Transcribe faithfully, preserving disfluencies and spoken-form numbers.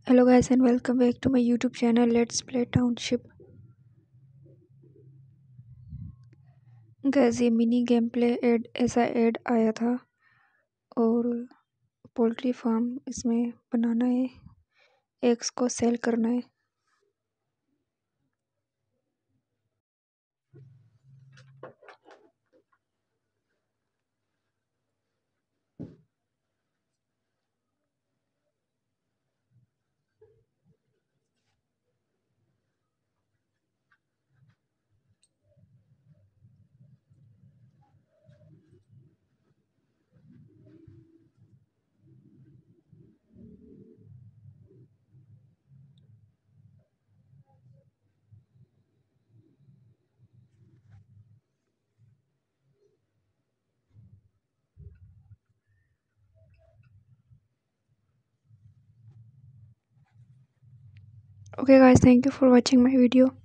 Hello guys and welcome back to my YouTube channel Let's Play Township। Guess ये mini game play ad ऐसा ad आया था और poultry farm इसमें बनाना है, एग्स को सेल करना है। Okay guys, thank you for watching my video।